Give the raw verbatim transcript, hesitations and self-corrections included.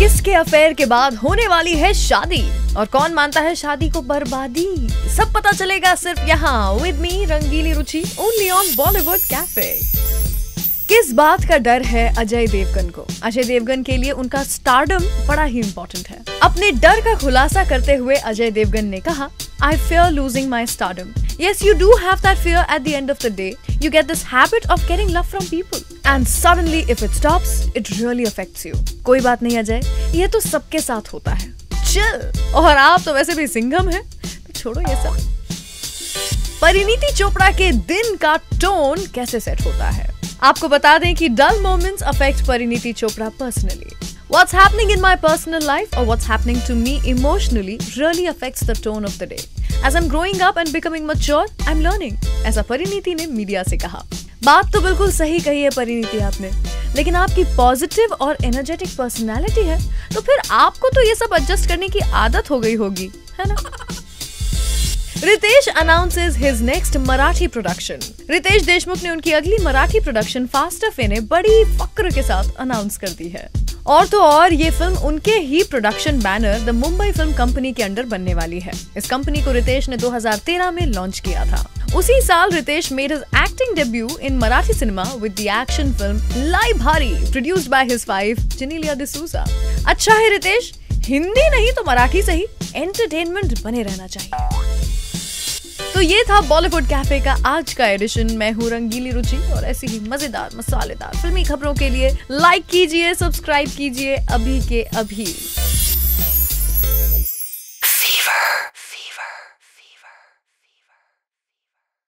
किसके अफेयर के बाद होने वाली है शादी और कौन मानता है शादी को बर्बादी, सब पता चलेगा सिर्फ यहाँ with me Rangeeli Ruchi only on Bollywood cafe. किस बात का डर है अजय देवगन को? अजय देवगन के लिए उनका स्टारडम बड़ा ही इम्पोर्टेंट है। अपने डर का खुलासा करते हुए अजय देवगन ने कहा, I fear losing my stardom. Yes, you do have that fear at the end of the day. You get this habit of getting love from people. And suddenly if it stops, it really affects you. कोई बात नहीं अजय, ये तो सबके साथ होता है। Chill. और आप तो वैसे भी सिंघम हैं, तो छोड़ो ये सब। परिणीति चोपड़ा के दिन का टोन कैसे सेट होता है? आपको बता दें कि dull moments affect Parineeti Chopra personally. What's happening in my personal life or what's happening to me emotionally really affects the tone of the day. As I'm growing up and becoming mature, I'm learning. ऐसा परिणीति ने media से कहा। बात तो बिल्कुल सही कही है परिणीति आपने, लेकिन आपकी पॉजिटिव और एनर्जेटिक पर्सनालिटी है, तो फिर आपको तो ये सब एडजस्ट करने की आदत हो गई होगी, है ना? Riteish announces his next Marathi production. Riteish Deshmukh ने उनकी अगली मराठी प्रोडक्शन फास्ट एफ ने बड़ी फक्र के साथ अनाउंस कर दी है। और तो और ये फिल्म उनके ही production banner the Mumbai film company के अंडर बनने वाली है। इस कंपनी को रितेश ने दो हज़ार तेरह में लॉन्च किया था। उसी साल Riteish made his acting debut in Marathi cinema with the action film Lai Bhaari produced by his wife Genelia D'Souza. अच्छा है रितेश, हिंदी नहीं तो मराठी से ही एंटरटेनमेंट बने रहना चाहिए। तो ये था बॉलीवुड कैफे का आज का एडिशन। मैं हूँ रंगीली रुचि और ऐसी ही मजेदार मसालेदार फिल्मी खबरों के लिए लाइक कीजिए, सब्सक्राइब कीजिए अभी के अभी।